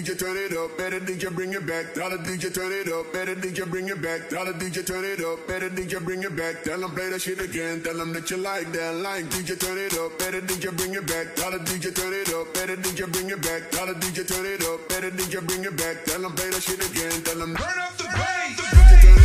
DJ turn it up, better DJ bring it back. Tell the DJ turn it up, better DJ bring it back. Tell the DJ turn it up, better DJ bring it back. Tell them play that shit again, tell them that you like that line. DJ turn it up, better DJ bring it back. Tell the DJ turn it up, better DJ bring it back. Tell the DJ turn it up, better DJ bring it back. Tell them play that shit again, tell them turn up the bass.